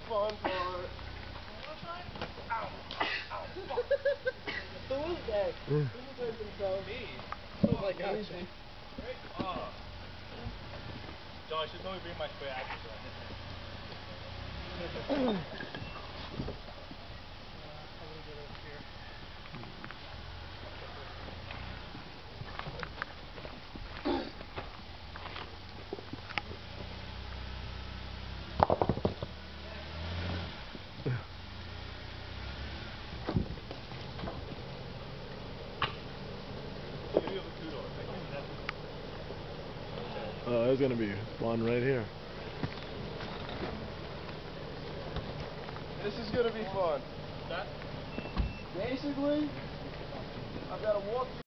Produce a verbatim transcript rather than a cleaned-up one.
fun part. Ow. Ow. Who is that? Who hurt himself? Me. Oh my gosh. Oh. John, I should totally bring my spray actors on. Oh, there's gonna be one right here. This is gonna be fun. Basically, I've got to walk